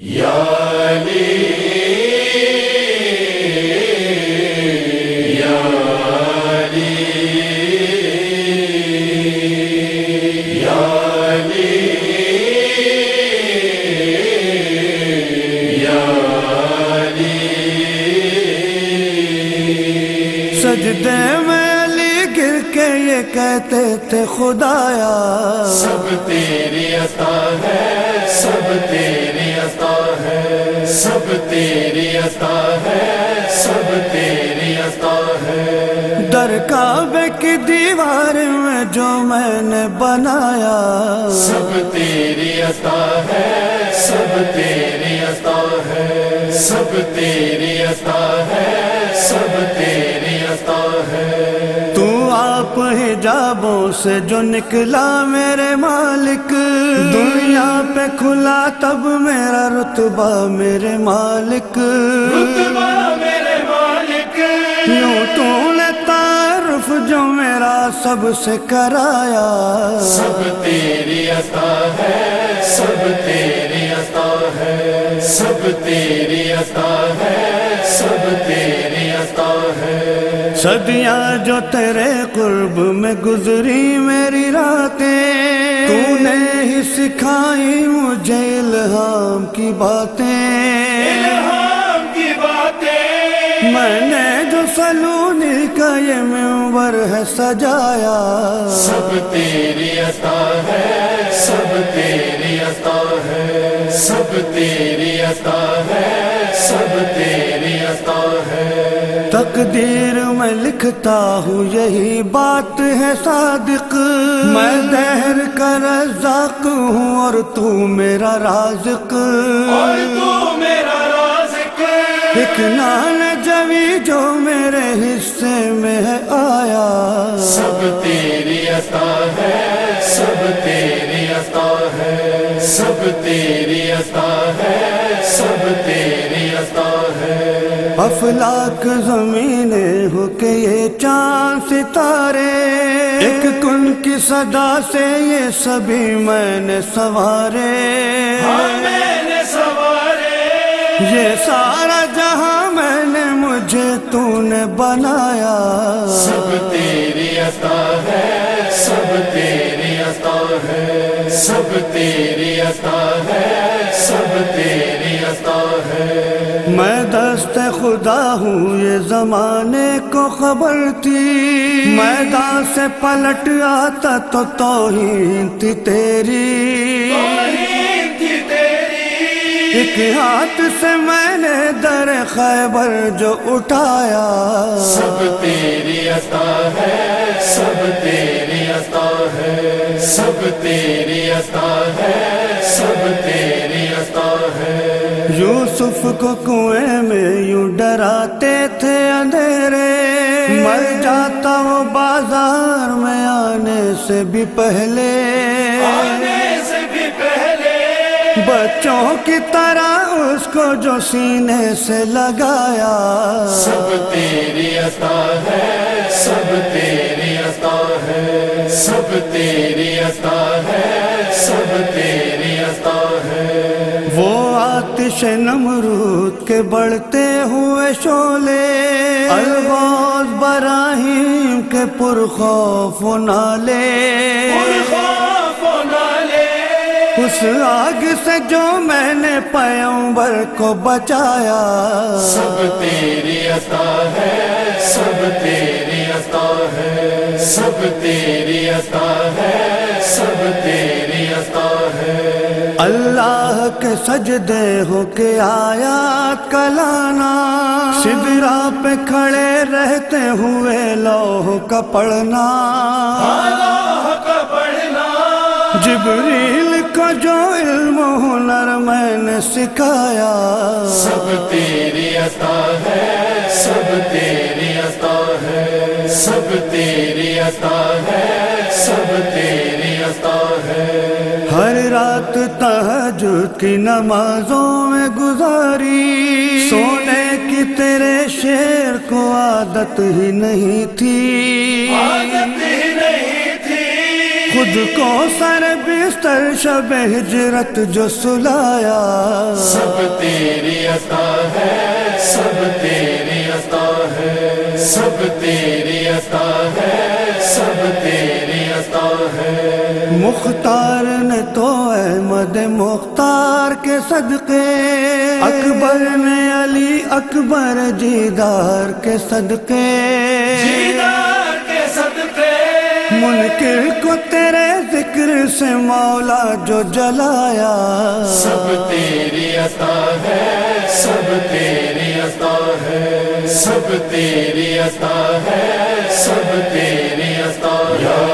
یا علی یا علی یا علی یا علی سجدے میں علی گر کے یہ کہتے تھے خدایا سب تیری عطا ہے، سب تیری عطا ہے، سب تیری عطا ہے، سب تیری عطا ہے۔ در کعبے کی دیوار میں جو میں نے بنایا سب تیری عطا ہے، سب تیری عطا ہے، سب تیری عطا ہے، سب تیری عطا ہے۔ تو آپ حجابوں سے جو نکلا میرے مالک، دنیا پہ کھلا تب میرا رتبہ میرے مالک، رتبہ میرے مالک۔ یوں تو نے تعارف جو میرا سب سے کرایا سب تیری عطا ہے، سب تیری عطا ہے، سب تیری عطا ہے، سب تیری عطا ہے۔ صدیاں جو تیرے قرب میں گزری میری راتیں، تو نے ہی سکھائی مجھے الہام کی باتیں، الہام کی باتیں۔ میں نے جو سلونی کا یہ منبر ہے سجایا سب تیری عطا ہے، سب تیری عطا ہے، سب تیری عطا ہے، سب تیری عطا ہے۔ تقدیر میں لکھتا ہوں یہی بات ہے صادق، میں دہر کا رزاق ہوں اور تو میرا رازق، اور تو میرا رازق۔ ایک نان جوی جو میرے حصے میں ہے آیا سب تیری عطا ہے، سب تیری عطا ہے، سب تیری عطا ہے، سب تیری عطا ہے۔ افلاک زمینیں ہو کے یہ چاند ستارے، ایک کن کی صدا سے یہ سبھی میں نے سوارے، ہاں میں نے سوارے۔ یہ سارا جہاں میں نے مجھے تو نے بنایا سب تیری عطا ہے، سب تیری عطا ہے، سب تیری عطا ہے، سب تیری عطا ہے۔ میں دست خدا ہوں یہ زمانے کو خبر تھی، میدان سے پلٹ آتا تو توہین تھی تیری، توہین تھی تیری۔ ایک ہاتھ سے میں نے در خیبر جو اٹھایا سب تیری عطا ہے، سب تیری عطا ہے، سب تیری عطا ہے، سب تیری عطا ہے۔ یوسف کو کنویں میں یوں ڈراتے تھے اندھیرے، مر جاتا وہ بازار میں آنے سے بھی پہلے، آنے سے بھی پہلے۔ بچوں کی طرح اس کو جو سینے سے لگایا سب تیری عطا ہے، سب تیری عطا ہے، سب تیری عطا ہے، سب تیری عطا ہے۔ وہ آتش نمرود کے بڑھتے ہوئے شعلے، الغوث براہیم کے پرخوف و نالے، خوف و نالے۔ اس آگ سے جو میں نے پیغمبر کو بچایا سب تیری عطا ہے، سب تیری عطا ہے، سب تیری عطا ہے، سب تیری عطا ہے۔ اللہ کے سجدے ہو کے آیات کلانا، سدرا پہ کھڑے رہتے ہوئے لوح کا پڑھنا، اللہ کا پڑھنا۔ جبریل کو جو علم و ہنر میں نے سکھایا سب تیری عطا ہے، سب تیری عطا ہے، سب تیری عطا ہے، سب تیری عطا ہے۔ ہر رات تہجد کی نمازوں میں گزاری، سونے کی تیرے شعر کو عادت ہی نہیں تھی، عادت ہی نہیں تھی۔ خود کو سر بستر شب ہجرت جو سلایا، سب تیری عطا ہے، سب تیری عطا ہے، سب تیری عطا ہے، سب تیری عطا ہے۔ مختار نے تو احمد مختار کے صدقے، اکبر نے علی اکبر جیدار کے صدقے، دیدار کے صدقے، منکر کو تیرے ذکر سے مولا جو جلایا، سب تیری عطا ہے، سب تیری عطا ہے، سب تیری عطا ہے، سب تیری عطا ہے۔